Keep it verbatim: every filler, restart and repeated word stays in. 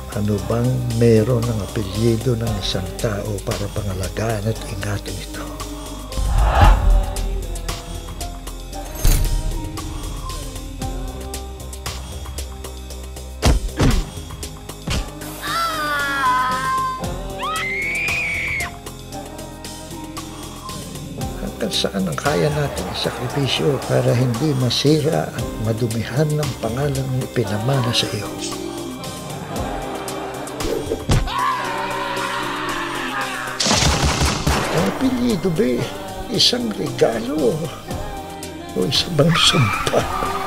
Ano bang meron ng apelyido ng isang tao para pangalagaan at ingatan ito? Hanggang saan ang kaya natin isakripisyo para hindi masira at madumihan ng pangalan ng ipinamana sa iyo? Ang apelyido ba isang regalo o isang bang sumpa?